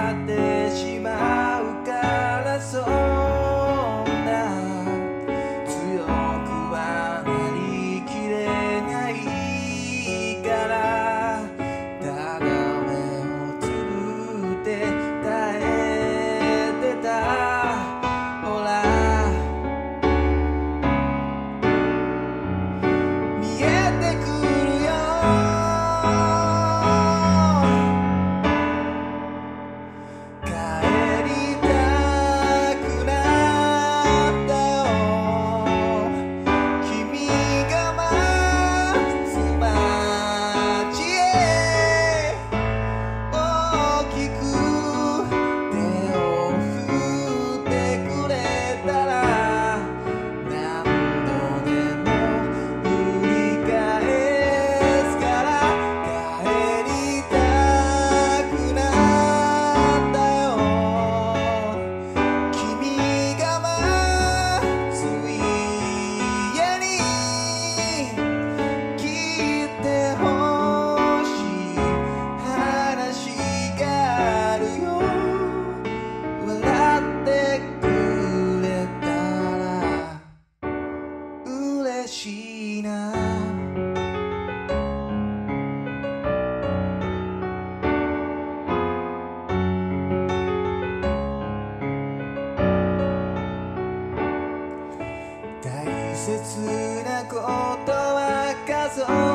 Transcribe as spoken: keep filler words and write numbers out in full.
ってしまうからそんな強くはなりきれないからただ目をつぶって耐えてたほら見えてくるよ帰りたくなったよ君が待つ街へ大きく手を振ってくれたら何度でも振り返すから帰りたくなったよ君が待つ家に来てほしい話があるよ笑ってくれたら嬉しいな大切なことは数